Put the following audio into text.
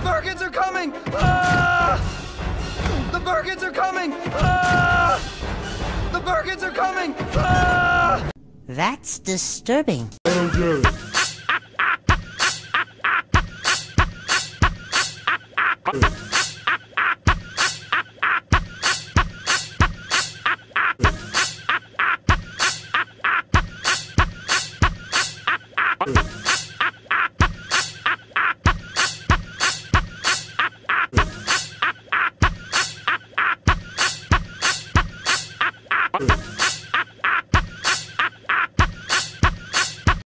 Birkins are coming! Ah! The Birkins are coming! Ah! The Birkins are coming! Ah! That's disturbing. I don't get it.